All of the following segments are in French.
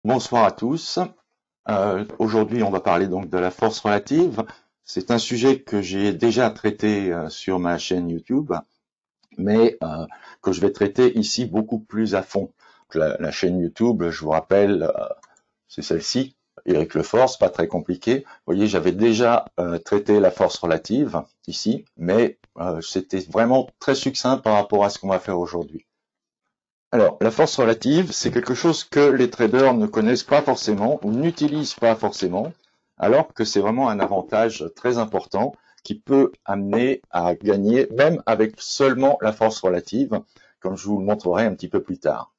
Bonsoir à tous. Aujourd'hui, on va parler donc de la force relative. C'est un sujet que j'ai déjà traité sur ma chaîne YouTube, mais que je vais traiter ici beaucoup plus à fond. La chaîne YouTube, je vous rappelle, c'est celle-ci, Éric Leforce, pas très compliqué. Vous voyez, j'avais déjà traité la force relative ici, mais c'était vraiment très succinct par rapport à ce qu'on va faire aujourd'hui. Alors, la force relative, c'est quelque chose que les traders ne connaissent pas forcément ou n'utilisent pas forcément, alors que c'est vraiment un avantage très important qui peut amener à gagner même avec seulement la force relative, comme je vous le montrerai un petit peu plus tard.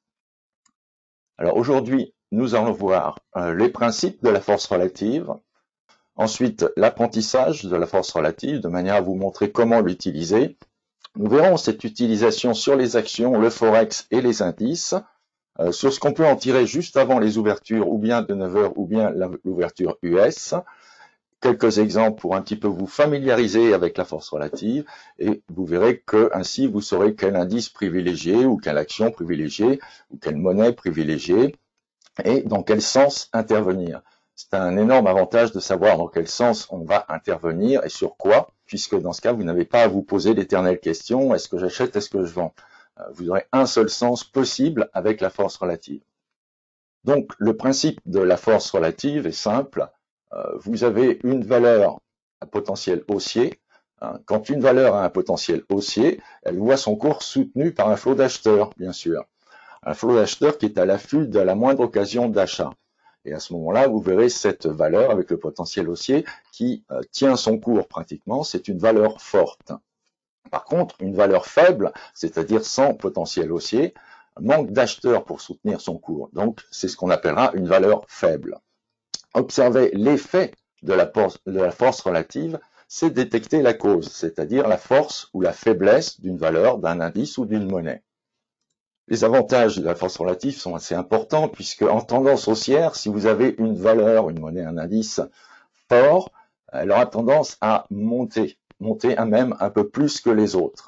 Alors aujourd'hui, nous allons voir les principes de la force relative, ensuite l'apprentissage de la force relative, de manière à vous montrer comment l'utiliser. Nous verrons cette utilisation sur les actions, le forex et les indices, sur ce qu'on peut en tirer juste avant les ouvertures, ou bien de 9 heures, ou bien l'ouverture US. Quelques exemples pour un petit peu vous familiariser avec la force relative, et vous verrez que ainsi vous saurez quel indice privilégier, ou quelle action privilégier, ou quelle monnaie privilégier, et dans quel sens intervenir. C'est un énorme avantage de savoir dans quel sens on va intervenir et sur quoi, puisque dans ce cas, vous n'avez pas à vous poser l'éternelle question, est-ce que j'achète, est-ce que je vends? Vous aurez un seul sens possible avec la force relative. Donc, le principe de la force relative est simple. Vous avez une valeur à potentiel haussier. Quand une valeur a un potentiel haussier, elle voit son cours soutenu par un flot d'acheteurs, bien sûr. Un flot d'acheteurs qui est à l'affût de la moindre occasion d'achat. Et à ce moment-là, vous verrez cette valeur avec le potentiel haussier qui tient son cours pratiquement. C'est une valeur forte. Par contre, une valeur faible, c'est-à-dire sans potentiel haussier, manque d'acheteurs pour soutenir son cours. Donc, c'est ce qu'on appellera une valeur faible. Observer l'effet de la force relative, c'est détecter la cause, c'est-à-dire la force ou la faiblesse d'une valeur, d'un indice ou d'une monnaie. Les avantages de la force relative sont assez importants puisque en tendance haussière, si vous avez une valeur, une monnaie, un indice fort, elle aura tendance à monter même un peu plus que les autres.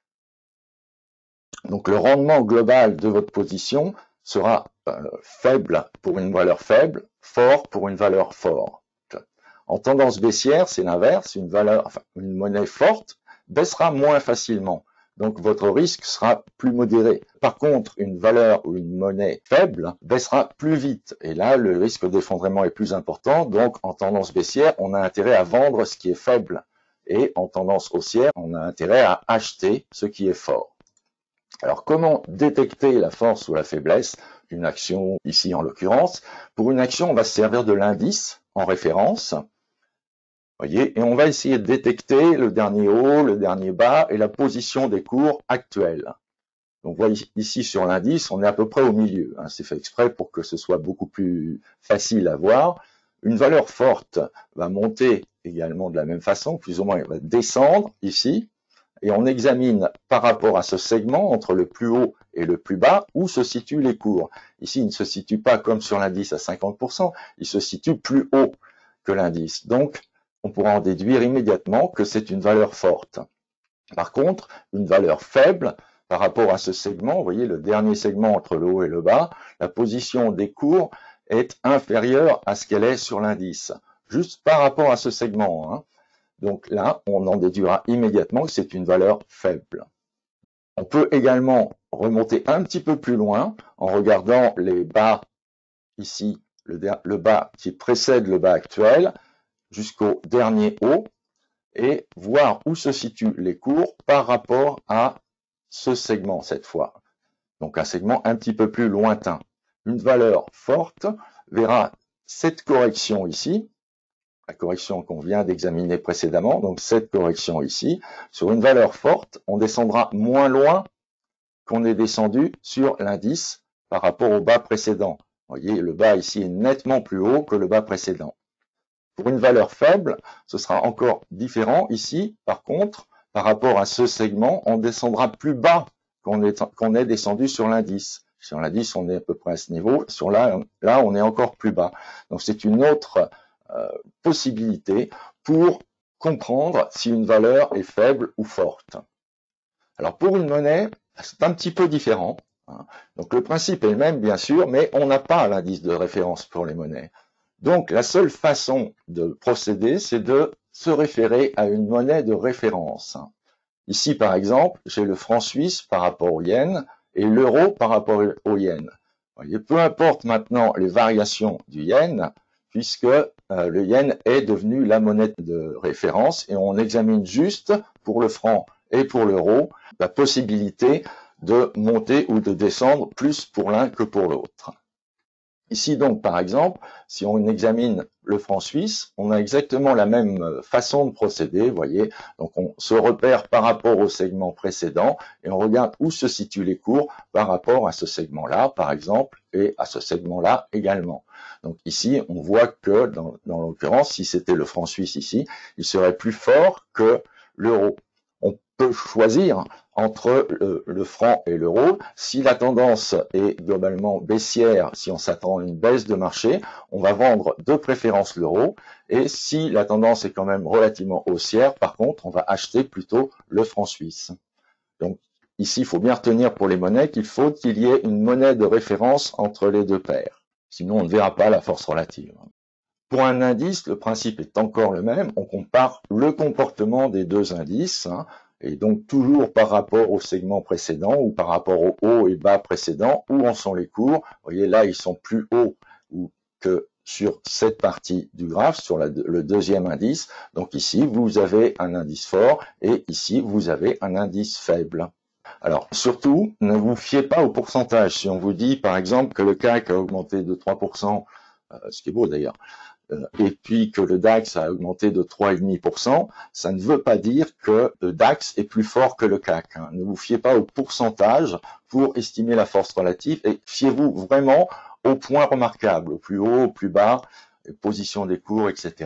Donc le rendement global de votre position sera faible pour une valeur faible, fort pour une valeur forte. En tendance baissière, c'est l'inverse, une monnaie forte baissera moins facilement. Donc votre risque sera plus modéré. Par contre, une valeur ou une monnaie faible baissera plus vite. Et là, le risque d'effondrement est plus important. Donc en tendance baissière, on a intérêt à vendre ce qui est faible. Et en tendance haussière, on a intérêt à acheter ce qui est fort. Alors, comment détecter la force ou la faiblesse d'une action, ici en l'occurrence? Pour une action, on va se servir de l'indice en référence, voyez, et on va essayer de détecter le dernier haut, le dernier bas et la position des cours actuels. Donc, vous voyez, ici sur l'indice, on est à peu près au milieu. C'est fait exprès pour que ce soit beaucoup plus facile à voir. Une valeur forte va monter également de la même façon, plus ou moins, elle va descendre ici, et on examine par rapport à ce segment entre le plus haut et le plus bas où se situent les cours. Ici, il ne se situe pas comme sur l'indice à 50%, il se situe plus haut que l'indice. Donc, on pourra en déduire immédiatement que c'est une valeur forte. Par contre, une valeur faible par rapport à ce segment, vous voyez le dernier segment entre le haut et le bas, la position des cours est inférieure à ce qu'elle est sur l'indice, juste par rapport à ce segment. Donc là, on en déduira immédiatement que c'est une valeur faible. On peut également remonter un petit peu plus loin en regardant les bas ici, le bas qui précède le bas actuel jusqu'au dernier haut et voir où se situent les cours par rapport à ce segment cette fois. Donc un segment un petit peu plus lointain. Une valeur forte verra cette correction ici, la correction qu'on vient d'examiner précédemment, donc cette correction ici, sur une valeur forte, on descendra moins loin qu'on est descendu sur l'indice par rapport au bas précédent. Vous voyez, le bas ici est nettement plus haut que le bas précédent. Pour une valeur faible, ce sera encore différent. Ici, par contre, par rapport à ce segment, on descendra plus bas qu'on est descendu sur l'indice. Sur l'indice, on est à peu près à ce niveau. Sur là, on est encore plus bas. Donc, c'est une autre possibilité pour comprendre si une valeur est faible ou forte. Alors pour une monnaie, c'est un petit peu différent. Donc le principe est le même, bien sûr, mais on n'a pas l'indice de référence pour les monnaies. Donc la seule façon de procéder, c'est de se référer à une monnaie de référence. Ici, par exemple, j'ai le franc suisse par rapport au yen et l'euro par rapport au yen. Vous voyez, peu importe maintenant les variations du yen, puisque le yen est devenu la monnaie de référence et on examine juste pour le franc et pour l'euro la possibilité de monter ou de descendre plus pour l'un que pour l'autre. Ici donc, par exemple, si on examine le franc suisse, on a exactement la même façon de procéder, vous voyez. Donc on se repère par rapport au segment précédent et on regarde où se situent les cours par rapport à ce segment-là, par exemple, et à ce segment-là également. Donc ici, on voit que, dans l'occurrence, si c'était le franc suisse ici, il serait plus fort que l'euro. On peut choisir entre le franc et l'euro. Si la tendance est globalement baissière, si on s'attend à une baisse de marché, on va vendre de préférence l'euro. Et si la tendance est quand même relativement haussière, par contre, on va acheter plutôt le franc suisse. Donc ici, il faut bien retenir pour les monnaies qu'il faut qu'il y ait une monnaie de référence entre les deux paires. Sinon, on ne verra pas la force relative. Pour un indice, le principe est encore le même. On compare le comportement des deux indices, et donc toujours par rapport au segment précédent ou par rapport au haut et bas précédent, où en sont les cours. Vous voyez, là, ils sont plus hauts que sur cette partie du graphe, sur le deuxième indice. Donc ici, vous avez un indice fort et ici, vous avez un indice faible. Alors, surtout, ne vous fiez pas au pourcentage. Si on vous dit, par exemple, que le CAC a augmenté de 3%, ce qui est beau d'ailleurs, et puis que le DAX a augmenté de 3,5%, ça ne veut pas dire que le DAX est plus fort que le CAC. Ne vous fiez pas au pourcentage pour estimer la force relative et fiez-vous vraiment aux points remarquables, au plus haut, au plus bas, position des cours, etc.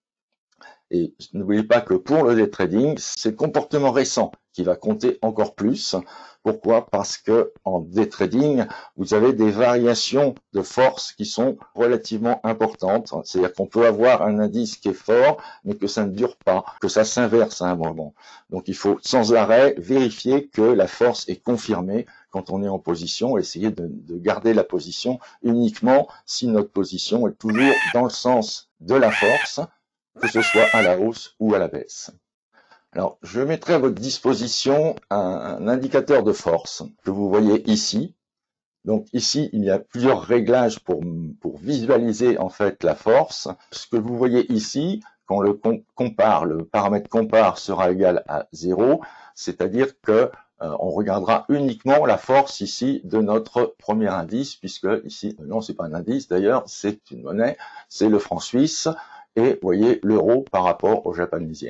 Et n'oubliez pas que pour le day trading, c'est le comportement récent qui va compter encore plus. Pourquoi? Parce que en day trading, vous avez des variations de force qui sont relativement importantes. C'est-à-dire qu'on peut avoir un indice qui est fort, mais que ça ne dure pas, que ça s'inverse à un moment. Donc il faut sans arrêt vérifier que la force est confirmée quand on est en position, essayer de garder la position uniquement si notre position est toujours dans le sens de la force, que ce soit à la hausse ou à la baisse. Alors, je mettrai à votre disposition un indicateur de force que vous voyez ici. Donc ici, il y a plusieurs réglages pour visualiser en fait la force. Ce que vous voyez ici, quand le compare, le paramètre compare sera égal à 0, c'est-à-dire que on regardera uniquement la force ici de notre premier indice, puisque ici, non, c'est pas un indice d'ailleurs, c'est une monnaie, c'est le franc suisse. Et vous voyez l'euro par rapport aux japonaises.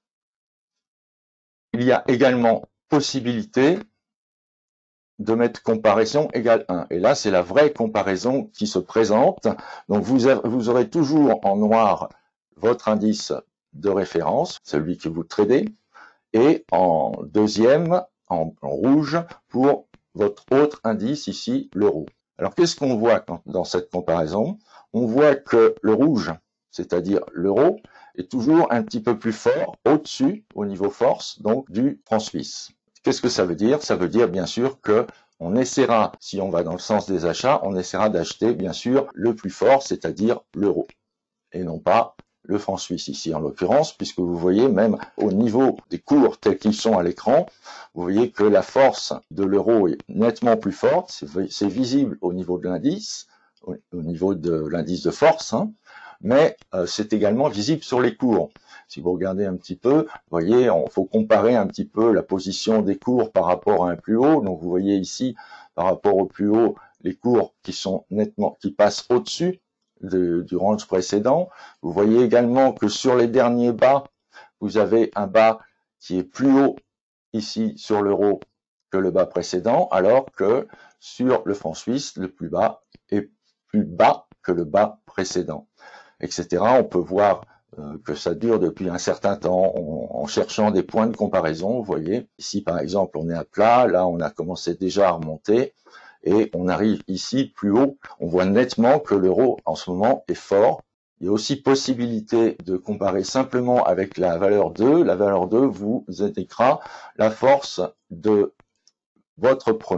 Il y a également possibilité de mettre comparaison égale 1. Et là, c'est la vraie comparaison qui se présente. Donc, vous aurez toujours en noir votre indice de référence, celui que vous tradez, et en deuxième, en rouge, pour votre autre indice ici, l'euro. Alors, qu'est-ce qu'on voit dans cette comparaison? On voit que le rouge, c'est-à-dire l'euro, est toujours un petit peu plus fort au-dessus, au niveau force, donc du franc suisse. Qu'est-ce que ça veut dire? Ça veut dire bien sûr que on essaiera, si on va dans le sens des achats, on essaiera d'acheter bien sûr le plus fort, c'est-à-dire l'euro, et non pas le franc suisse ici en l'occurrence, puisque vous voyez même au niveau des cours tels qu'ils sont à l'écran, vous voyez que la force de l'euro est nettement plus forte, c'est visible au niveau de l'indice, au niveau de l'indice de force, mais c'est également visible sur les cours. Si vous regardez un petit peu, vous voyez, il faut comparer un petit peu la position des cours par rapport à un plus haut. Donc vous voyez ici, par rapport au plus haut, les cours qui passent au-dessus du range précédent. Vous voyez également que sur les derniers bas, vous avez un bas qui est plus haut ici sur l'euro que le bas précédent, alors que sur le franc suisse, le plus bas est plus bas que le bas précédent, etc. On peut voir que ça dure depuis un certain temps en cherchant des points de comparaison. Vous voyez, ici par exemple, on est à plat, là on a commencé déjà à remonter, et on arrive ici plus haut. On voit nettement que l'euro en ce moment est fort. Il y a aussi possibilité de comparer simplement avec la valeur 2. La valeur 2 vous indiquera la force de votre premier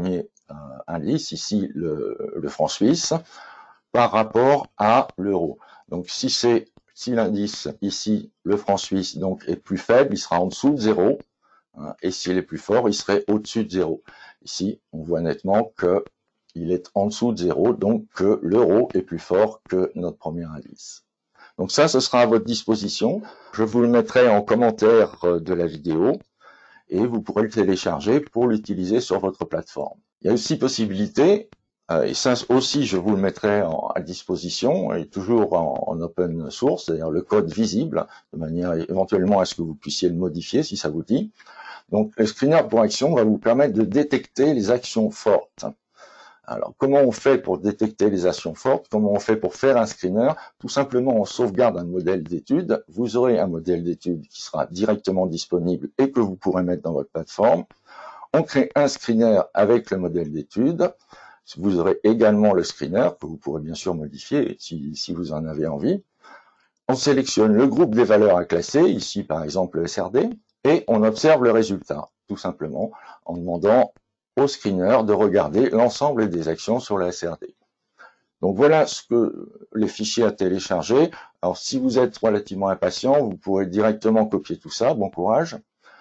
indice, ici le franc suisse, par rapport à l'euro. Donc si l'indice ici, le franc suisse, donc est plus faible, il sera en dessous de 0, hein, et s'il est plus fort, il serait au-dessus de 0. Ici, on voit nettement qu'il est en dessous de 0, donc que l'euro est plus fort que notre premier indice. Donc ça, ce sera à votre disposition. Je vous le mettrai en commentaire de la vidéo et vous pourrez le télécharger pour l'utiliser sur votre plateforme. Il y a aussi possibilité, et ça aussi je vous le mettrai à disposition, et toujours en open source, c'est-à-dire le code visible, de manière éventuellement à ce que vous puissiez le modifier si ça vous dit. Donc le screener pour action va vous permettre de détecter les actions fortes. Alors, comment on fait pour détecter les actions fortes? Comment on fait pour faire un screener? Tout simplement, on sauvegarde un modèle d'étude. Vous aurez un modèle d'étude qui sera directement disponible et que vous pourrez mettre dans votre plateforme. On crée un screener avec le modèle d'étude. Vous aurez également le screener que vous pourrez bien sûr modifier si vous en avez envie. On sélectionne le groupe des valeurs à classer, ici par exemple le SRD, et on observe le résultat, tout simplement, en demandant au screener de regarder l'ensemble des actions sur la SRD. Donc voilà les fichiers à télécharger. Alors si vous êtes relativement impatient, vous pourrez directement copier tout ça, bon courage.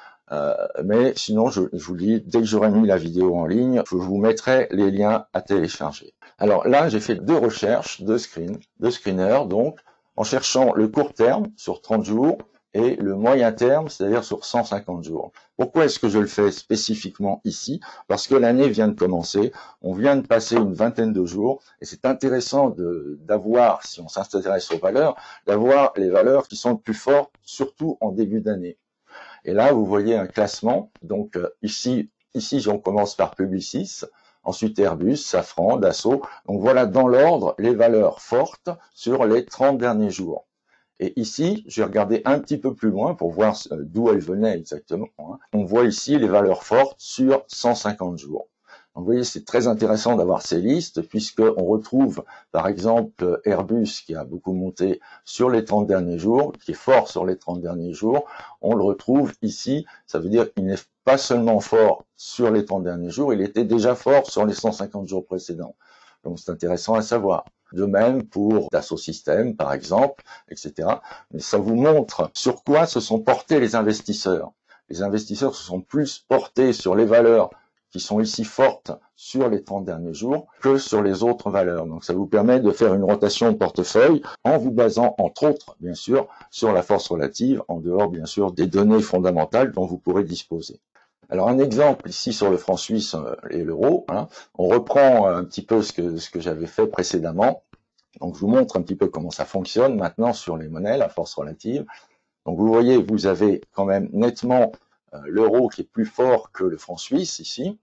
Mais sinon, je vous dis, dès que j'aurai mis la vidéo en ligne, je vous mettrai les liens à télécharger. Alors là, j'ai fait 2 recherches de screeners, donc en cherchant le court terme sur 30 jours et le moyen terme, c'est-à-dire sur 150 jours. Pourquoi est-ce que je le fais spécifiquement ici? Parce que l'année vient de commencer, on vient de passer une vingtaine de jours, et c'est intéressant d'avoir, si on s'intéresse aux valeurs, d'avoir les valeurs qui sont le plus fortes, surtout en début d'année. Et là, vous voyez un classement, donc ici on commence par Publicis, ensuite Airbus, Safran, Dassault, donc voilà dans l'ordre les valeurs fortes sur les 30 derniers jours. Et ici, j'ai regardé un petit peu plus loin pour voir d'où elles venaient exactement. On voit ici les valeurs fortes sur 150 jours. Donc, vous voyez, c'est très intéressant d'avoir ces listes puisqu'on retrouve, par exemple, Airbus qui a beaucoup monté sur les 30 derniers jours, qui est fort sur les 30 derniers jours. On le retrouve ici. Ça veut dire qu'il n'est pas seulement fort sur les 30 derniers jours, il était déjà fort sur les 150 jours précédents. Donc, c'est intéressant à savoir. De même pour Dassault Systèmes, par exemple, etc. Mais ça vous montre sur quoi se sont portés les investisseurs. Les investisseurs se sont plus portés sur les valeurs qui sont ici fortes sur les 30 derniers jours que sur les autres valeurs. Donc ça vous permet de faire une rotation de portefeuille en vous basant, entre autres, bien sûr, sur la force relative, en dehors, bien sûr, des données fondamentales dont vous pourrez disposer. Alors un exemple ici sur le franc suisse et l'euro, hein, on reprend un petit peu ce que j'avais fait précédemment. Donc je vous montre un petit peu comment ça fonctionne maintenant sur les monnaies, la force relative. Donc vous voyez, vous avez quand même nettement l'euro qui est plus fort que le franc suisse ici.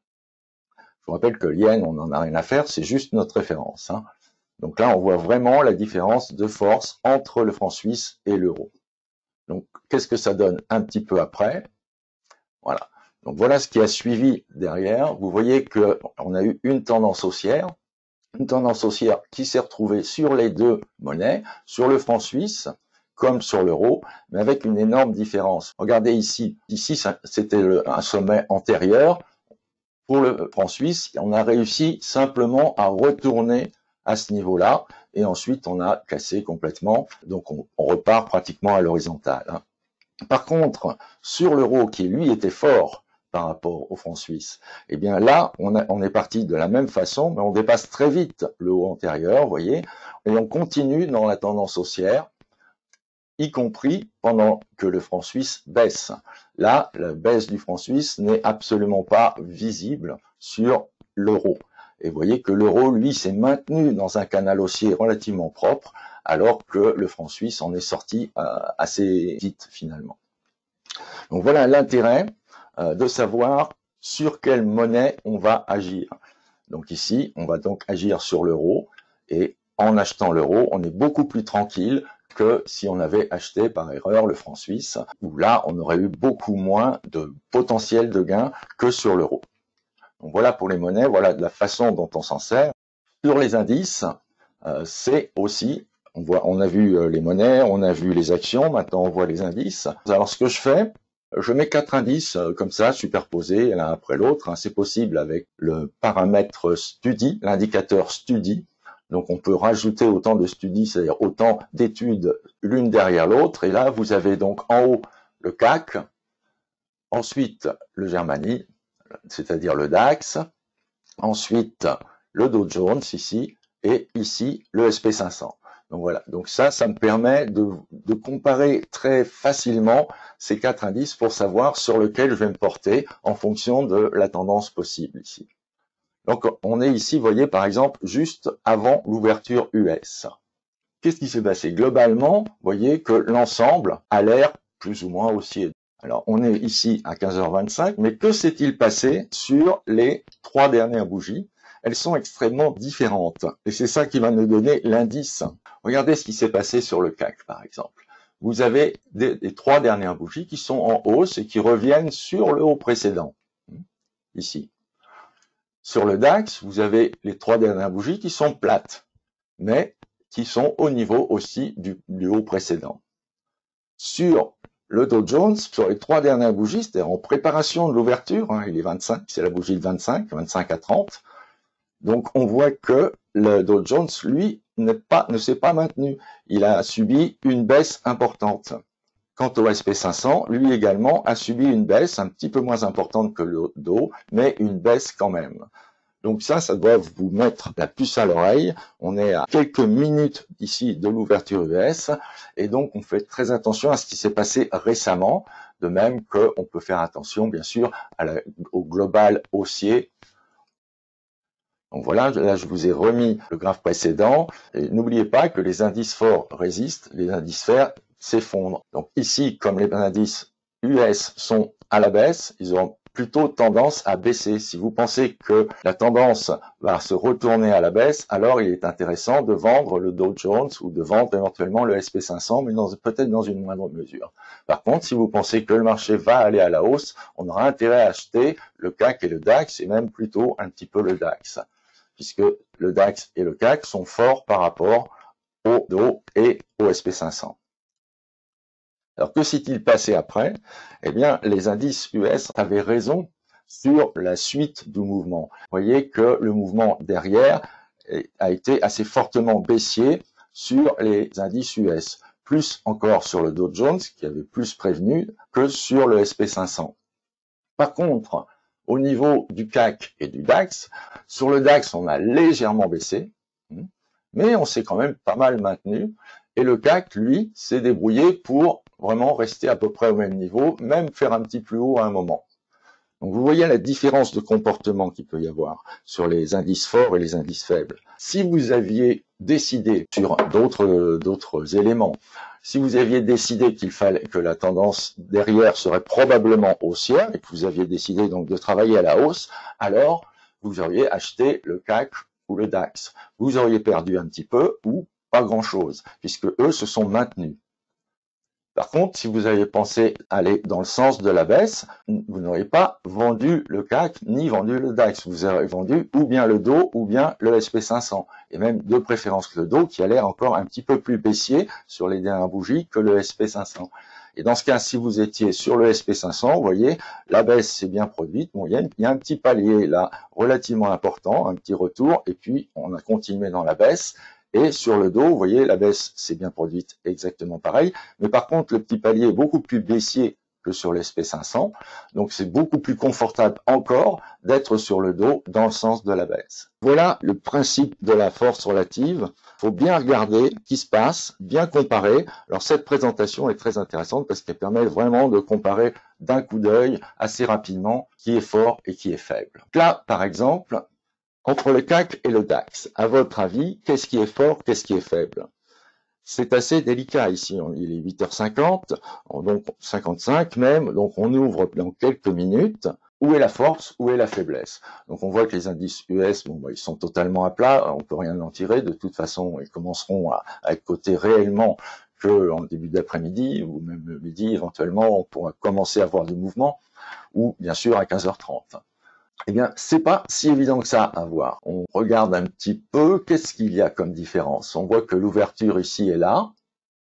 Je vous rappelle que le yen, on n'en a rien à faire, c'est juste notre référence. Hein. Donc là, on voit vraiment la différence de force entre le franc suisse et l'euro. Donc qu'est-ce que ça donne un petit peu après? Voilà. Donc voilà ce qui a suivi derrière. Vous voyez qu'on a eu une tendance haussière qui s'est retrouvée sur les deux monnaies, sur le franc suisse comme sur l'euro, mais avec une énorme différence. Regardez ici, c'était un sommet antérieur. Pour le franc suisse, on a réussi simplement à retourner à ce niveau-là, et ensuite on a cassé complètement, donc on repart pratiquement à l'horizontale. Hein. Par contre, sur l'euro, qui lui était fort par rapport au franc suisse, eh bien là, on est parti de la même façon, mais on dépasse très vite le haut antérieur, vous voyez, et on continue dans la tendance haussière, y compris pendant que le franc suisse baisse. Là, la baisse du franc suisse n'est absolument pas visible sur l'euro. Et vous voyez que l'euro, lui, s'est maintenu dans un canal haussier relativement propre, alors que le franc suisse en est sorti assez vite finalement. Donc voilà l'intérêt de savoir sur quelle monnaie on va agir. Donc ici, on va donc agir sur l'euro, et en achetant l'euro, on est beaucoup plus tranquille que si on avait acheté par erreur le franc suisse, où là, on aurait eu beaucoup moins de potentiel de gain que sur l'euro. Donc voilà pour les monnaies, voilà de la façon dont on s'en sert. Sur les indices, c'est aussi, on a vu les monnaies, on a vu les actions, maintenant on voit les indices. Alors ce que je fais, Je mets 4 indices comme ça, superposés l'un après l'autre. Hein. C'est possible avec le paramètre study, l'indicateur study. Donc on peut rajouter autant de studies, c'est-à-dire autant d'études l'une derrière l'autre. Et là, vous avez donc en haut le CAC, ensuite le Germany, c'est-à-dire le DAX, ensuite le Dow Jones ici, et ici le SP500. Donc voilà, donc ça me permet de comparer très facilement ces 4 indices pour savoir sur lequel je vais me porter en fonction de la tendance possible ici. Donc on est ici, vous voyez par exemple, juste avant l'ouverture US. Qu'est-ce qui s'est passé? Globalement, vous voyez que l'ensemble a l'air plus ou moins haussier. Alors on est ici à 15h25, mais que s'est-il passé sur les 3 dernières bougies? Elles sont extrêmement différentes. Et c'est ça qui va nous donner l'indice. Regardez ce qui s'est passé sur le CAC, par exemple. Vous avez les 3 dernières bougies qui sont en hausse et qui reviennent sur le haut précédent. Ici. Sur le DAX, vous avez les 3 dernières bougies qui sont plates, mais qui sont au niveau aussi du haut précédent. Sur le Dow Jones, sur les 3 dernières bougies, c'est-à-dire en préparation de l'ouverture, hein, il est 25, c'est la bougie de 25 à 30, donc on voit que le Dow Jones, lui, ne s'est pas maintenu. Il a subi une baisse importante. Quant au SP500, lui également a subi une baisse un petit peu moins importante que le Dow, mais une baisse quand même. Donc ça doit vous mettre la puce à l'oreille. On est à quelques minutes ici de l'ouverture US, et donc on fait très attention à ce qui s'est passé récemment, de même qu'on peut faire attention, bien sûr, au global haussier. Donc voilà, là je vous ai remis le graphe précédent. Et n'oubliez pas que les indices forts résistent, les indices faibles s'effondrent. Donc ici, comme les indices US sont à la baisse, ils auront plutôt tendance à baisser. Si vous pensez que la tendance va se retourner à la baisse, alors il est intéressant de vendre le Dow Jones ou de vendre éventuellement le SP500, mais peut-être dans une moindre mesure. Par contre, si vous pensez que le marché va aller à la hausse, on aura intérêt à acheter le CAC et le DAX, et même plutôt un petit peu le DAX, puisque le DAX et le CAC sont forts par rapport au Dow et au SP500. Alors, que s'est-il passé après? Eh bien, les indices US avaient raison sur la suite du mouvement. Vous voyez que le mouvement derrière a été assez fortement baissier sur les indices US, plus encore sur le Dow Jones, qui avait plus prévenu, que sur le SP500. Par contre, au niveau du CAC et du DAX, sur le DAX, on a légèrement baissé, mais on s'est quand même pas mal maintenu. Et le CAC, lui, s'est débrouillé pour vraiment rester à peu près au même niveau, même faire un petit plus haut à un moment. Donc vous voyez la différence de comportement qu'il peut y avoir sur les indices forts et les indices faibles. Si vous aviez décidé sur d'autres éléments, si vous aviez décidé qu'il fallait que la tendance derrière serait probablement haussière et que vous aviez décidé donc de travailler à la hausse, alors vous auriez acheté le CAC ou le DAX. Vous auriez perdu un petit peu ou pas grand-chose, puisque eux se sont maintenus. Par contre, si vous aviez pensé aller dans le sens de la baisse, vous n'auriez pas vendu le CAC ni vendu le DAX. Vous auriez vendu ou bien le Dow ou bien le SP500. Et même de préférence le Dow qui a l'air encore un petit peu plus baissier sur les dernières bougies que le SP500. Et dans ce cas, si vous étiez sur le SP500, vous voyez, la baisse s'est bien produite. Bon, il y a un petit palier là relativement important, un petit retour, et puis on a continué dans la baisse. Et sur le Dow, vous voyez, la baisse s'est bien produite exactement pareil. Mais par contre, le petit palier est beaucoup plus baissier que sur l'SP500. Donc, c'est beaucoup plus confortable encore d'être sur le Dow dans le sens de la baisse. Voilà le principe de la force relative. Il faut bien regarder ce qui se passe, bien comparer. Alors, cette présentation est très intéressante parce qu'elle permet vraiment de comparer d'un coup d'œil assez rapidement qui est fort et qui est faible. Là, par exemple, entre le CAC et le DAX, à votre avis, qu'est-ce qui est fort, qu'est-ce qui est faible? C'est assez délicat ici, il est 8h50, donc 55 même, donc on ouvre dans quelques minutes. Où est la force, où est la faiblesse? Donc on voit que les indices US, bon, ils sont totalement à plat, on peut rien en tirer, de toute façon ils commenceront à être cotés réellement qu'en début d'après-midi, ou même midi éventuellement, on pourra commencer à voir du mouvement, ou bien sûr à 15h30. Eh bien, c'est pas si évident que ça à voir. On regarde un petit peu, qu'est-ce qu'il y a comme différence? On voit que l'ouverture ici est là,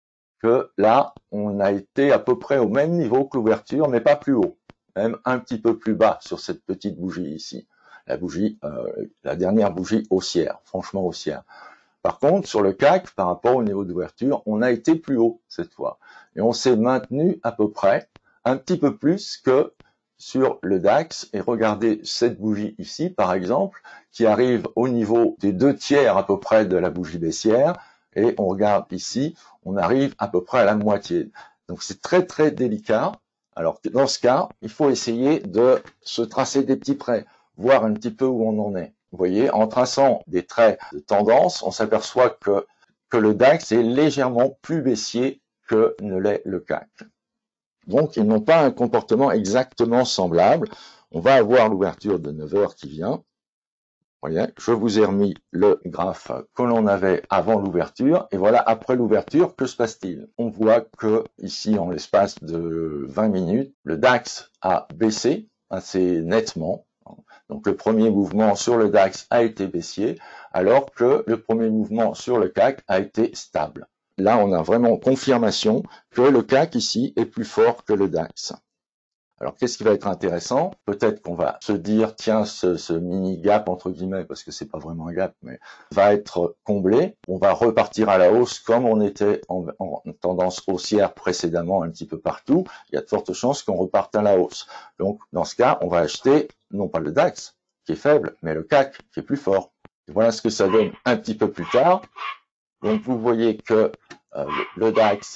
que là, on a été à peu près au même niveau que l'ouverture, mais pas plus haut, même un petit peu plus bas sur cette petite bougie ici. La bougie, la dernière bougie haussière, franchement haussière. Par contre, sur le CAC, par rapport au niveau d'ouverture, on a été plus haut cette fois. Et on s'est maintenu à peu près, un petit peu plus que sur le DAX. Et regardez cette bougie ici, par exemple, qui arrive au niveau des 2/3 à peu près de la bougie baissière. Et on regarde ici, on arrive à peu près à la moitié. Donc c'est très très délicat. Alors dans ce cas, il faut essayer de se tracer des petits traits, voir un petit peu où on en est. Vous voyez, en traçant des traits de tendance, on s'aperçoit que le DAX est légèrement plus baissier que ne l'est le CAC. Donc, ils n'ont pas un comportement exactement semblable. On va avoir l'ouverture de 9 heures qui vient. Vous voyez, je vous ai remis le graphe que l'on avait avant l'ouverture. Et voilà, après l'ouverture, que se passe-t-il? On voit que ici, en l'espace de 20 minutes, le DAX a baissé assez nettement. Donc le premier mouvement sur le DAX a été baissier, alors que le premier mouvement sur le CAC a été stable. Là, on a vraiment confirmation que le CAC ici est plus fort que le DAX. Alors, qu'est-ce qui va être intéressant? Peut-être qu'on va se dire, tiens, ce mini gap, entre guillemets, parce que c'est pas vraiment un gap, mais va être comblé. On va repartir à la hausse comme on était en tendance haussière précédemment un petit peu partout. Il y a de fortes chances qu'on reparte à la hausse. Donc, dans ce cas, on va acheter, non pas le DAX, qui est faible, mais le CAC, qui est plus fort. Et voilà ce que ça donne un petit peu plus tard. Donc, vous voyez que le DAX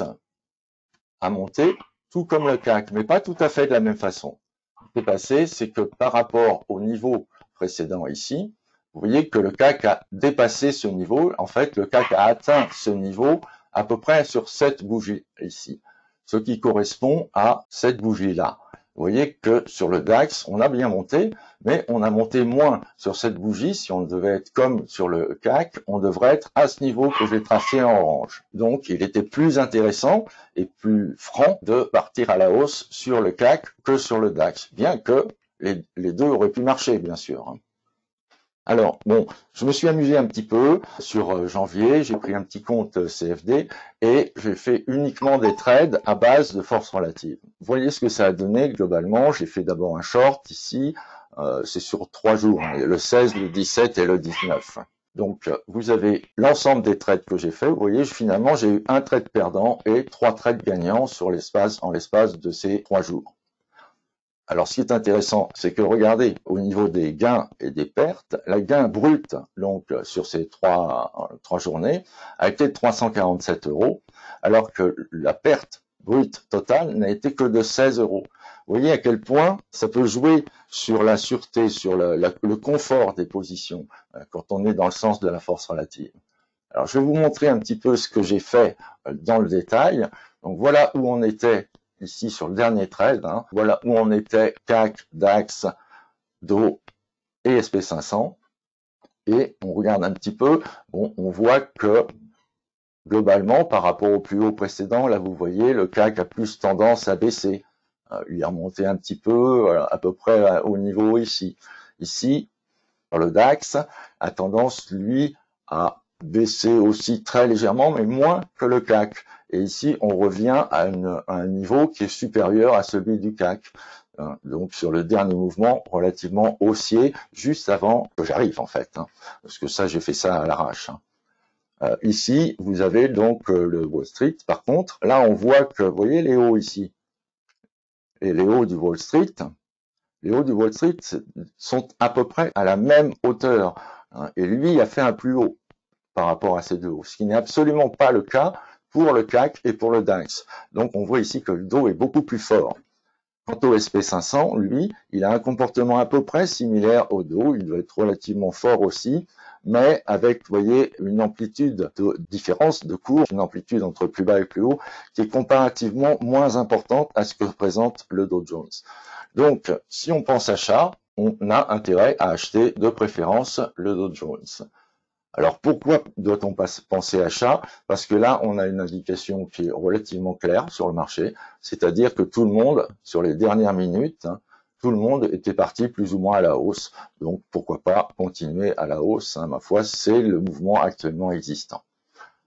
a monté, tout comme le CAC, mais pas tout à fait de la même façon. Ce qui s'est passé, c'est que par rapport au niveau précédent ici, vous voyez que le CAC a dépassé ce niveau. En fait, le CAC a atteint ce niveau à peu près sur cette bougie ici, ce qui correspond à cette bougie-là. Vous voyez que sur le DAX, on a bien monté, mais on a monté moins sur cette bougie. Si on devait être comme sur le CAC, on devrait être à ce niveau que j'ai tracé en orange. Donc, il était plus intéressant et plus franc de partir à la hausse sur le CAC que sur le DAX, bien que les deux auraient pu marcher, bien sûr. Alors, bon, je me suis amusé un petit peu sur janvier, j'ai pris un petit compte CFD et j'ai fait uniquement des trades à base de force relative. Vous voyez ce que ça a donné globalement. J'ai fait d'abord un short ici, c'est sur 3 jours, hein, le 16, le 17 et le 19. Donc, vous avez l'ensemble des trades que j'ai fait. Vous voyez, finalement, j'ai eu un trade perdant et 3 trades gagnants en l'espace de ces 3 jours. Alors, ce qui est intéressant, c'est que regardez, au niveau des gains et des pertes, la gain brut, donc sur ces trois journées, a été de 347 €, alors que la perte brute totale n'a été que de 16 €. Vous voyez à quel point ça peut jouer sur la sûreté, sur le confort des positions, quand on est dans le sens de la force relative. Alors, je vais vous montrer un petit peu ce que j'ai fait dans le détail. Donc, voilà où on était ici sur le dernier trade. Hein. Voilà où on était CAC, DAX, DO et SP500. Et on regarde un petit peu. Bon, on voit que globalement, par rapport au plus haut précédent, là, vous voyez, le CAC a plus tendance à baisser. Il est remonté un petit peu, à peu près au niveau ici. Ici, le DAX a tendance, lui, à baisser aussi très légèrement, mais moins que le CAC. Et ici, on revient à un niveau qui est supérieur à celui du CAC. Donc, sur le dernier mouvement, relativement haussier, juste avant que j'arrive, en fait. Parce que ça, j'ai fait ça à l'arrache. Ici, vous avez donc le Wall Street. Par contre, là, on voit que, vous voyez les hauts ici, et les hauts du Wall Street, les hauts du Wall Street sont à peu près à la même hauteur. Et lui a fait un plus haut par rapport à ces deux hauts, ce qui n'est absolument pas le cas pour le CAC et pour le DAX. Donc on voit ici que le dos est beaucoup plus fort. Quant au SP500, lui, il a un comportement à peu près similaire au dos, il doit être relativement fort aussi, mais avec, vous voyez, une amplitude de différence de cours, une amplitude entre plus bas et plus haut, qui est comparativement moins importante à ce que représente le Dow Jones. Donc, si on pense achat, on a intérêt à acheter de préférence le Dow Jones. Alors, pourquoi doit-on penser achat? Parce que là, on a une indication qui est relativement claire sur le marché, c'est-à-dire que tout le monde, sur les dernières minutes, tout le monde était parti plus ou moins à la hausse. Donc, pourquoi pas continuer à la hausse? Ma foi, c'est le mouvement actuellement existant.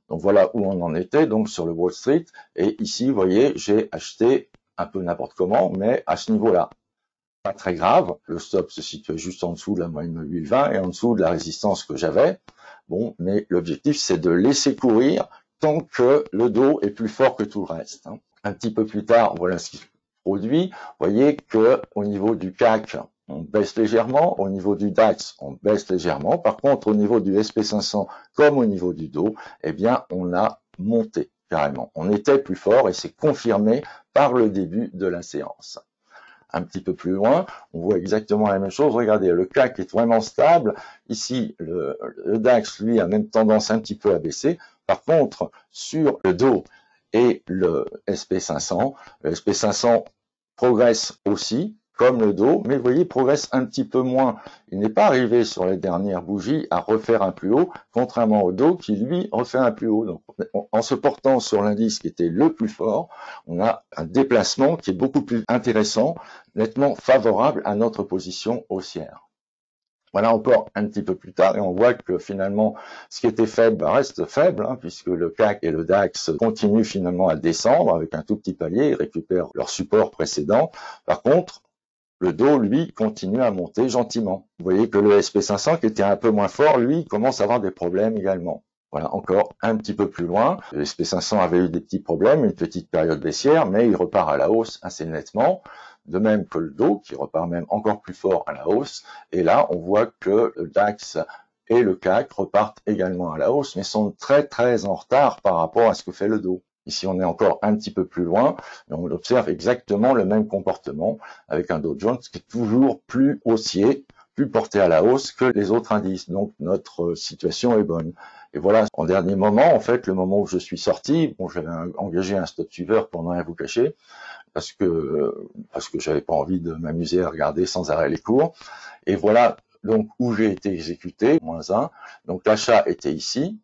Donc voilà où on en était, donc sur le Wall Street. Et ici, vous voyez, j'ai acheté un peu n'importe comment, mais à ce niveau-là. Pas très grave. Le stop se situait juste en dessous de la moyenne mobile 20 et en dessous de la résistance que j'avais. Bon, mais l'objectif, c'est de laisser courir tant que le dos est plus fort que tout le reste. Un petit peu plus tard, voilà ce qui se produit. Vous voyez que au niveau du CAC, on baisse légèrement. Au niveau du DAX, on baisse légèrement. Par contre, au niveau du SP500, comme au niveau du dos, eh bien, on a monté carrément. On était plus fort et c'est confirmé par le début de la séance. Un petit peu plus loin, on voit exactement la même chose. Regardez, le CAC est vraiment stable. Ici, le DAX, lui, a même tendance un petit peu à baisser. Par contre, sur le dos et le SP500, le SP500 progresse aussi, comme le dos, mais vous voyez, progresse un petit peu moins. Il n'est pas arrivé sur les dernières bougies à refaire un plus haut, contrairement au dos qui, lui, refait un plus haut. Donc, en se portant sur l'indice qui était le plus fort, on a un déplacement qui est beaucoup plus intéressant, nettement favorable à notre position haussière. Voilà encore un petit peu plus tard et on voit que finalement ce qui était faible reste faible puisque le CAC et le DAX continuent finalement à descendre avec un tout petit palier, ils récupèrent leur support précédent. Par contre, le dos, lui, continue à monter gentiment. Vous voyez que le SP500 qui était un peu moins fort, lui, commence à avoir des problèmes également. Voilà, encore un petit peu plus loin. Le SP500 avait eu des petits problèmes, une petite période baissière, mais il repart à la hausse assez nettement. De même que le dos, qui repart même encore plus fort à la hausse. Et là, on voit que le DAX et le CAC repartent également à la hausse, mais sont très très en retard par rapport à ce que fait le dos. Ici, on est encore un petit peu plus loin, mais on observe exactement le même comportement avec un Dow Jones qui est toujours plus haussier, plus porté à la hausse que les autres indices. Donc, notre situation est bonne. Et voilà, en dernier moment, en fait, le moment où je suis sorti, bon, j'avais engagé un stop suiveur pour ne rien vous cacher, parce que j'avais pas envie de m'amuser à regarder sans arrêt les cours. Et voilà donc où j'ai été exécuté, -1. Donc l'achat était ici.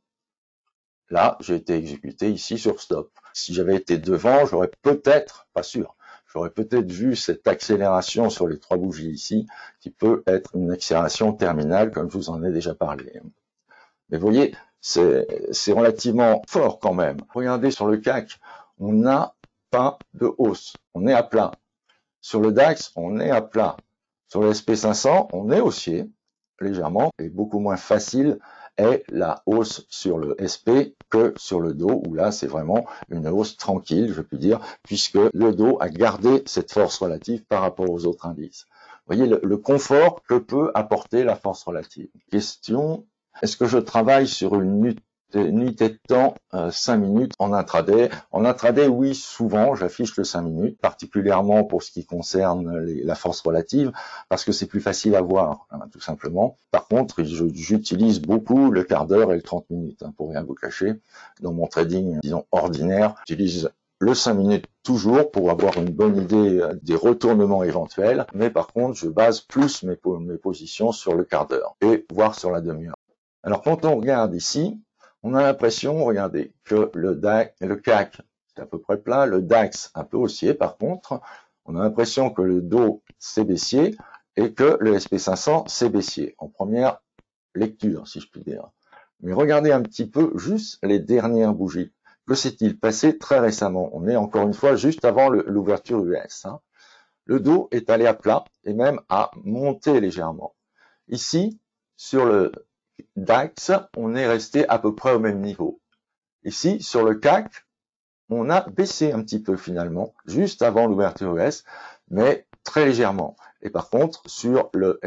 Là, j'ai été exécuté ici sur stop. Si j'avais été devant, j'aurais peut-être, pas sûr, j'aurais peut-être vu cette accélération sur les 3 bougies ici, qui peut être une accélération terminale, comme je vous en ai déjà parlé. Mais vous voyez, c'est relativement fort quand même. Regardez sur le CAC, on n'a pas de hausse, on est à plat. Sur le DAX, on est à plat. Sur le SP500, on est haussier, légèrement, et beaucoup moins facile est la hausse sur le SP que sur le dos, où là, c'est vraiment une hausse tranquille, je peux dire, puisque le dos a gardé cette force relative par rapport aux autres indices. Vous voyez le confort que peut apporter la force relative. Question, est-ce que je travaille sur une unité de temps 5 minutes en intraday? En intraday, oui, souvent, j'affiche le 5 minutes, particulièrement pour ce qui concerne la force relative, parce que c'est plus facile à voir, tout simplement. Par contre, j'utilise beaucoup le quart d'heure et le 30 minutes, pour rien vous cacher. Dans mon trading, disons, ordinaire, j'utilise le 5 minutes toujours pour avoir une bonne idée des retournements éventuels, mais par contre, je base plus mes positions sur le quart d'heure et voire sur la demi-heure. Alors, quand on regarde ici, on a l'impression, regardez, que le CAC, c'est à peu près plat, le DAX un peu haussier par contre, on a l'impression que le dos c'est baissier et que le SP500 c'est baissier, en première lecture si je puis dire. Mais regardez un petit peu juste les dernières bougies. Que s'est-il passé très récemment? On est encore une fois juste avant l'ouverture US. Le dos est allé à plat et même à monter légèrement. Ici, sur le DAX, on est resté à peu près au même niveau. Ici, sur le CAC, on a baissé un petit peu finalement, juste avant l'ouverture US, mais très légèrement. Et par contre, sur le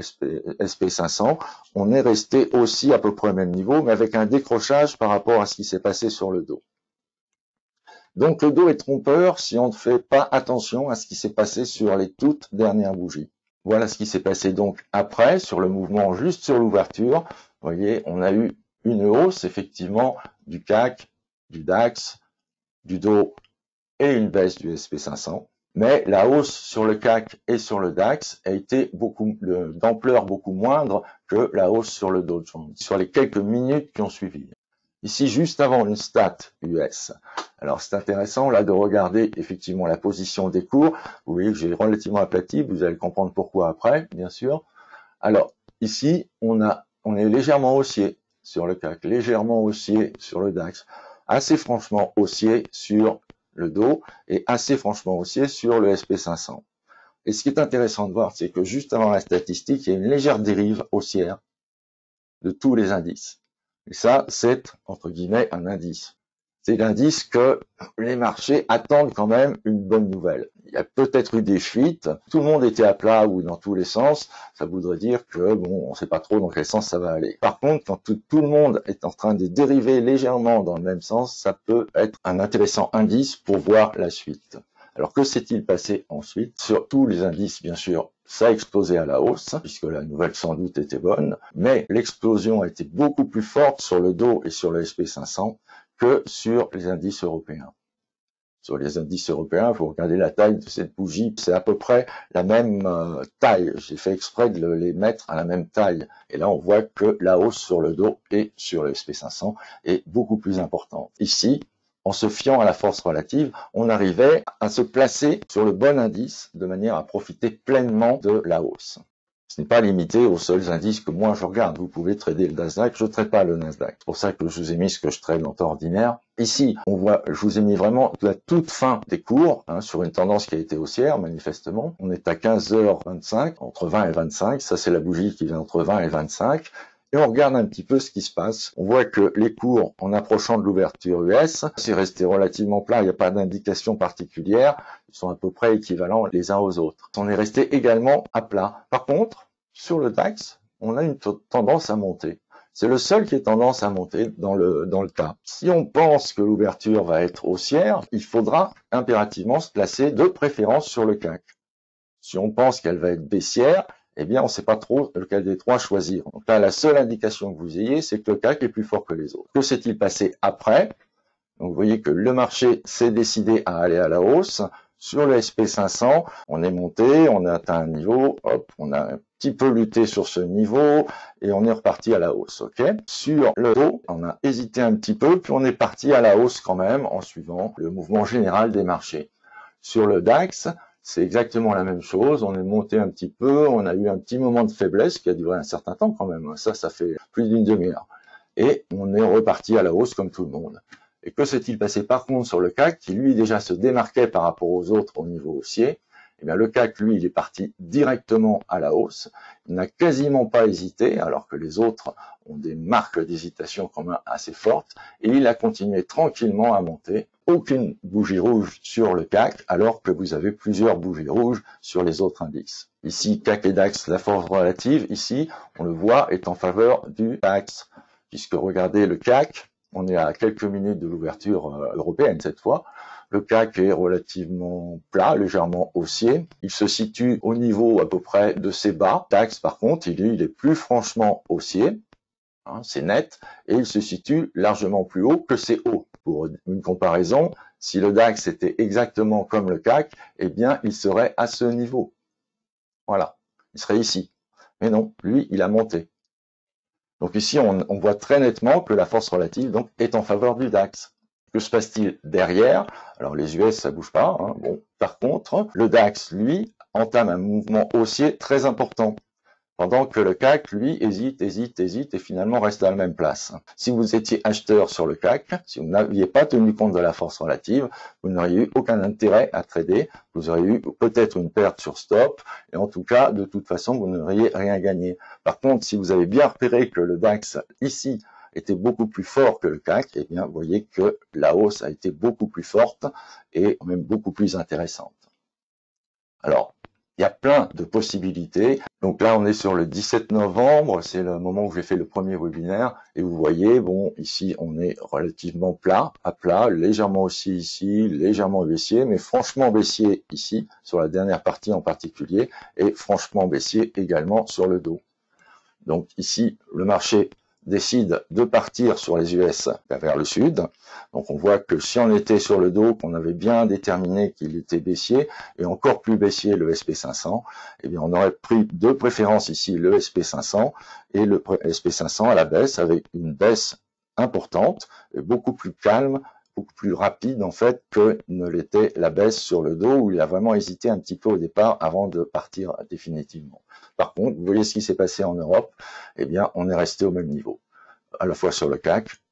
SP500, on est resté aussi à peu près au même niveau, mais avec un décrochage par rapport à ce qui s'est passé sur le dos. Donc le dos est trompeur si on ne fait pas attention à ce qui s'est passé sur les toutes dernières bougies. Voilà ce qui s'est passé donc après, sur le mouvement juste sur l'ouverture. Vous voyez, on a eu une hausse effectivement du CAC, du DAX, du dos et une baisse du SP500. Mais la hausse sur le CAC et sur le DAX a été d'ampleur beaucoup moindre que la hausse sur le Dow Jones, sur les quelques minutes qui ont suivi. Ici, juste avant une stat US. Alors, c'est intéressant là de regarder effectivement la position des cours. Vous voyez que j'ai relativement aplati, vous allez comprendre pourquoi après, bien sûr. Alors, ici, on est légèrement haussier sur le CAC, légèrement haussier sur le DAX. assez franchement haussier sur le dos et assez franchement haussier sur le SP500. Et ce qui est intéressant de voir, c'est que juste avant la statistique, il y a une légère dérive haussière de tous les indices. Et ça, c'est, entre guillemets, un indice. C'est l'indice que les marchés attendent quand même une bonne nouvelle. Il y a peut-être eu des fuites, tout le monde était à plat ou dans tous les sens, ça voudrait dire que, bon, on ne sait pas trop dans quel sens ça va aller. Par contre, quand tout le monde est en train de dériver légèrement dans le même sens, ça peut être un intéressant indice pour voir la suite. Alors que s'est-il passé ensuite? Sur tous les indices, bien sûr, ça a explosé à la hausse, puisque la nouvelle sans doute était bonne, mais l'explosion a été beaucoup plus forte sur le Dow et sur le SP500 que sur les indices européens. Sur les indices européens, il faut regarder la taille de cette bougie, c'est à peu près la même taille. J'ai fait exprès de les mettre à la même taille. Et là, on voit que la hausse sur le Dow et sur le SP500 est beaucoup plus importante. Ici, en se fiant à la force relative, on arrivait à se placer sur le bon indice de manière à profiter pleinement de la hausse. Ce n'est pas limité aux seuls indices que moi je regarde. Vous pouvez trader le Nasdaq, je ne trade pas le Nasdaq. C'est pour ça que je vous ai mis ce que je trade en temps ordinaire. Ici, on voit, je vous ai mis vraiment la toute fin des cours, sur une tendance qui a été haussière, manifestement. On est à 15h25, entre 20 et 25. Ça, c'est la bougie qui vient entre 20 et 25. Et on regarde un petit peu ce qui se passe. On voit que les cours, en approchant de l'ouverture US, c'est resté relativement plat. Il n'y a pas d'indication particulière. Ils sont à peu près équivalents les uns aux autres. On est resté également à plat. Par contre, sur le DAX, on a une tendance à monter. C'est le seul qui est tendance à monter dans le cas. Si on pense que l'ouverture va être haussière, il faudra impérativement se placer de préférence sur le CAC. Si on pense qu'elle va être baissière, eh bien, on ne sait pas trop lequel des trois choisir. Donc là, la seule indication que vous ayez, c'est que le CAC est plus fort que les autres. Que s'est-il passé après? Donc, vous voyez que le marché s'est décidé à aller à la hausse. Sur le SP500, on est monté, on a atteint un niveau, hop, on a un petit peu lutté sur ce niveau et on est reparti à la hausse, ok? Sur le Dow, on a hésité un petit peu, puis on est parti à la hausse quand même en suivant le mouvement général des marchés. Sur le DAX, c'est exactement la même chose, on est monté un petit peu, on a eu un petit moment de faiblesse qui a duré un certain temps quand même, ça fait plus d'une demi-heure. Et on est reparti à la hausse comme tout le monde. Et que s'est-il passé par contre sur le CAC, qui lui déjà se démarquait par rapport aux autres au niveau haussier? Eh bien le CAC, lui, il est parti directement à la hausse, il n'a quasiment pas hésité, alors que les autres ont des marques d'hésitation quand même assez fortes, et il a continué tranquillement à monter. Aucune bougie rouge sur le CAC, alors que vous avez plusieurs bougies rouges sur les autres indices. Ici, CAC et DAX, la force relative, ici, on le voit, est en faveur du DAX, puisque regardez le CAC, on est à quelques minutes de l'ouverture européenne cette fois. Le CAC est relativement plat, légèrement haussier. Il se situe au niveau à peu près de ses bas. DAX, par contre, il est plus franchement haussier. C'est net. Et il se situe largement plus haut que ses hauts. Pour une comparaison, si le DAX était exactement comme le CAC, eh bien, il serait à ce niveau. Voilà. Il serait ici. Mais non, lui, il a monté. Donc ici, on voit très nettement que la force relative donc, est en faveur du DAX. Que se passe-t-il derrière? Alors les US, ça bouge pas. Bon, par contre, le DAX, lui, entame un mouvement haussier très important. Pendant que le CAC, lui, hésite et finalement reste à la même place. Si vous étiez acheteur sur le CAC, si vous n'aviez pas tenu compte de la force relative, vous n'auriez eu aucun intérêt à trader. Vous auriez eu peut-être une perte sur stop, et en tout cas, de toute façon, vous n'auriez rien gagné. Par contre, si vous avez bien repéré que le DAX, ici, était beaucoup plus fort que le CAC, eh bien, vous voyez que la hausse a été beaucoup plus forte et même beaucoup plus intéressante. Alors, il y a plein de possibilités. Donc là, on est sur le 17 novembre, c'est le moment où j'ai fait le premier webinaire. Et vous voyez, bon, ici, on est relativement plat, à plat, légèrement haussier ici, légèrement baissier, mais franchement baissier ici, sur la dernière partie en particulier, et franchement baissier également sur le dos. Donc ici, le marché décide de partir sur les US vers le sud. Donc on voit que si on était sur le dos, qu'on avait bien déterminé qu'il était baissier, et encore plus baissier le SP500, eh bien on aurait pris de préférence ici le SP500, et le SP500 à la baisse, avec une baisse importante, et beaucoup plus calme, beaucoup plus rapide en fait que ne l'était la baisse sur le dos, où il a vraiment hésité un petit peu au départ avant de partir définitivement. Par contre, vous voyez ce qui s'est passé en Europe, eh bien, on est resté au même niveau, à la fois sur le CAC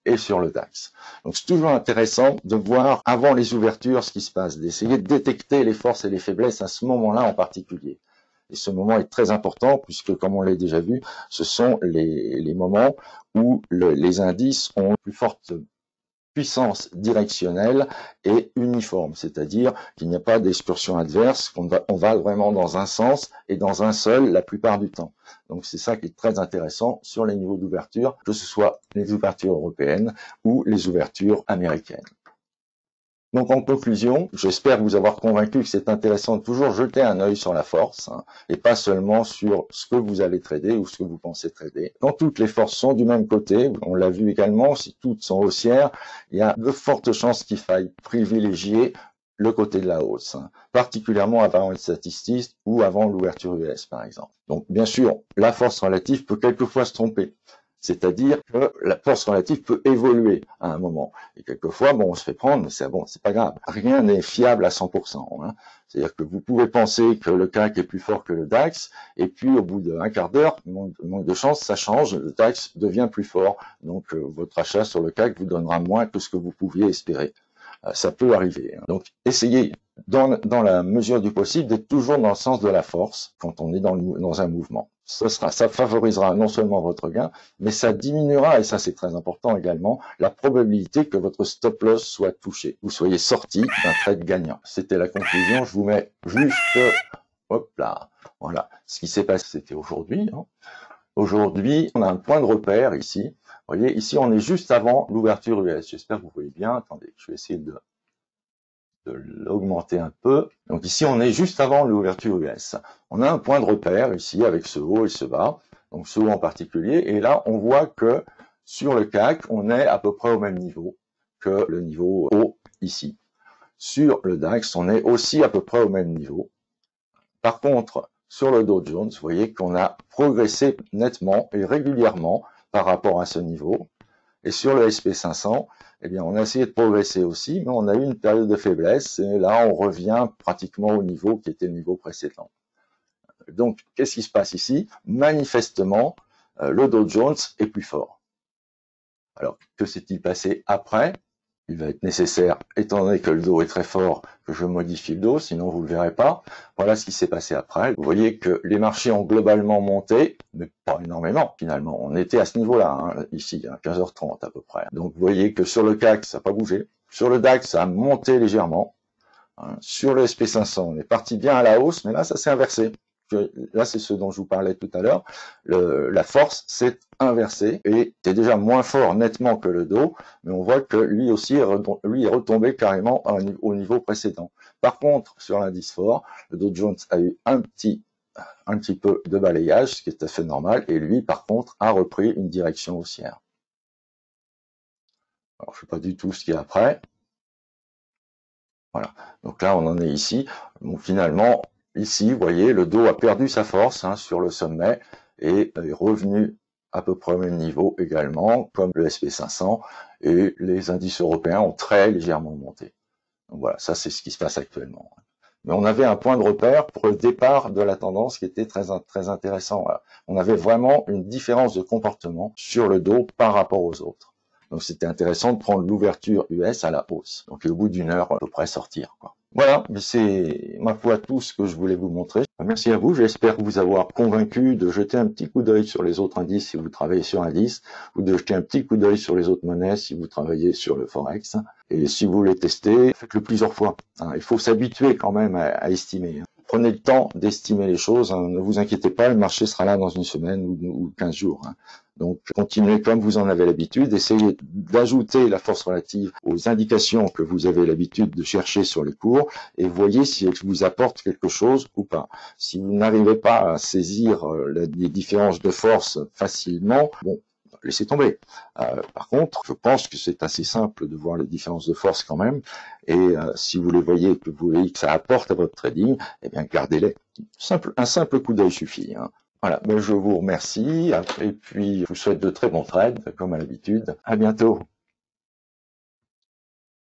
et sur le DAX. Donc c'est toujours intéressant de voir avant les ouvertures ce qui se passe, d'essayer de détecter les forces et les faiblesses à ce moment-là en particulier. Et ce moment est très important puisque, comme on l'a déjà vu, ce sont les moments où les indices ont une plus forte puissance directionnelle et uniforme, c'est-à-dire qu'il n'y a pas d'excursion adverse, on va vraiment dans un sens et dans un seul la plupart du temps. Donc c'est ça qui est très intéressant sur les niveaux d'ouverture, que ce soit les ouvertures européennes ou les ouvertures américaines. Donc en conclusion, j'espère vous avoir convaincu que c'est intéressant de toujours jeter un œil sur la force et pas seulement sur ce que vous allez trader ou ce que vous pensez trader. Quand toutes les forces sont du même côté, on l'a vu également, si toutes sont haussières, il y a de fortes chances qu'il faille privilégier le côté de la hausse, particulièrement avant une statistique ou avant l'ouverture US par exemple. Donc bien sûr, la force relative peut quelquefois se tromper. C'est-à-dire que la force relative peut évoluer à un moment. Et quelquefois, bon, on se fait prendre, mais c'est pas grave. Rien n'est fiable à 100%. Hein. C'est-à-dire que vous pouvez penser que le CAC est plus fort que le DAX, et puis au bout d'un quart d'heure, manque de chance, ça change, le DAX devient plus fort. Donc votre achat sur le CAC vous donnera moins que ce que vous pouviez espérer. Ça peut arriver. Hein. Donc essayez, dans la mesure du possible, d'être toujours dans le sens de la force quand on est dans un mouvement. Ça favorisera non seulement votre gain, mais ça diminuera, et ça c'est très important également, la probabilité que votre stop loss soit touché, vous soyez sorti d'un trade gagnant. C'était la conclusion, je vous mets juste, hop là, voilà, ce qui s'est passé c'était aujourd'hui. Hein. Aujourd'hui, on a un point de repère ici. Vous voyez, ici on est juste avant l'ouverture US. J'espère que vous voyez bien. Attendez, je vais essayer de l'augmenter un peu. Donc ici, on est juste avant l'ouverture US. On a un point de repère ici avec ce haut et ce bas, donc ce haut en particulier. Et là, on voit que sur le CAC, on est à peu près au même niveau que le niveau haut ici. Sur le DAX, on est aussi à peu près au même niveau. Par contre, sur le Dow Jones, vous voyez qu'on a progressé nettement et régulièrement par rapport à ce niveau. Et sur le SP500, eh bien, on a essayé de progresser aussi, mais on a eu une période de faiblesse, et là, on revient pratiquement au niveau qui était le niveau précédent. Donc, qu'est-ce qui se passe ici? Manifestement, le Dow Jones est plus fort. Alors, que s'est-il passé après? Il va être nécessaire, étant donné que le Dow est très fort, que je modifie le Dow, sinon vous ne le verrez pas. Voilà ce qui s'est passé après. Vous voyez que les marchés ont globalement monté, mais pas énormément finalement. On était à ce niveau-là, hein, ici, à 15h30 à peu près. Donc vous voyez que sur le CAC, ça n'a pas bougé. Sur le DAX, ça a monté légèrement. Hein. Sur le SP500, on est parti bien à la hausse, mais là, ça s'est inversé. Là, c'est ce dont je vous parlais tout à l'heure. La force s'est inversée et c'est déjà moins fort nettement que le Dow, mais on voit que lui aussi est retombé carrément au niveau précédent. Par contre, sur l'indice fort, le Dow Jones a eu un petit peu de balayage, ce qui est tout à fait normal, et lui, par contre, a repris une direction haussière. Alors, je ne sais pas du tout ce qu'il y a après. Voilà. Donc là, on en est ici. Donc finalement, ici, vous voyez, le Dow a perdu sa force hein, sur le sommet et est revenu à peu près au même niveau également, comme le SP500, et les indices européens ont très légèrement monté. Donc voilà, ça c'est ce qui se passe actuellement. Mais on avait un point de repère pour le départ de la tendance qui était très intéressant. Voilà. On avait vraiment une différence de comportement sur le Dow par rapport aux autres. Donc c'était intéressant de prendre l'ouverture US à la hausse. Donc au bout d'une heure, à peu près sortir, quoi. Voilà, mais c'est ma foi tout ce que je voulais vous montrer. Merci à vous, j'espère vous avoir convaincu de jeter un petit coup d'œil sur les autres indices si vous travaillez sur indice, ou de jeter un petit coup d'œil sur les autres monnaies si vous travaillez sur le Forex. Et si vous voulez tester, faites-le plusieurs fois. Il faut s'habituer quand même à estimer. Prenez le temps d'estimer les choses, ne vous inquiétez pas, le marché sera là dans une semaine ou 15 jours. Donc, continuez comme vous en avez l'habitude, essayez d'ajouter la force relative aux indications que vous avez l'habitude de chercher sur les cours et voyez si elles vous apportent quelque chose ou pas. Si vous n'arrivez pas à saisir les différences de force facilement, bon, laissez tomber. Par contre, je pense que c'est assez simple de voir les différences de force quand même. Et si vous les voyez, que vous voyez que ça apporte à votre trading, eh bien gardez-les. Un simple coup d'œil suffit. Hein. Voilà, ben, je vous remercie et puis je vous souhaite de très bons trades, comme à l'habitude. À bientôt.